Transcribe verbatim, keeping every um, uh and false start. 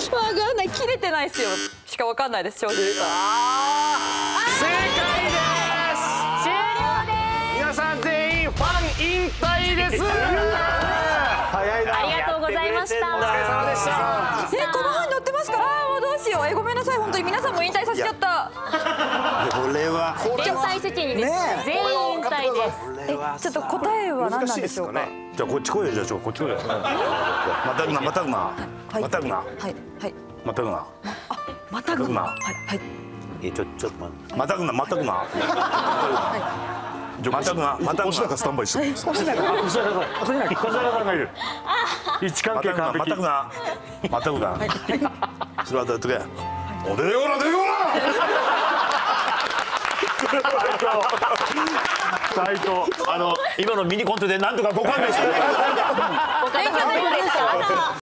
かんない、切れてないですよ。しかわかんないです、正直。 正解です。終了です。皆さん全員ファン引退です。早いな。 ありがとうございました。 お疲れ様でした。 え、この本に載ってますから、あーもうどうしよう。え、ごめんなさい、本当に皆さんも引退させちゃった。 これは連帯責任です。全員引退です。 え、ちょっと答えは何なんでしょうか。 じゃあこっち来いよ。じゃあちょこっち来いよ。またぐなまたぐなまたぐなはいはい。 またぐなまたぐな。はいはい。 えちょちょっとまたぐなまたぐなまたぐなまたぐな星中スタンバイしてる。 小平さん、小平さんがいる。位置関係完璧。 またぐなまたぐなそれはどうやってけ。 おでよなでよ斉藤、 あの今のミニコントでなんとかご勘弁してください。 お疲れ様でした。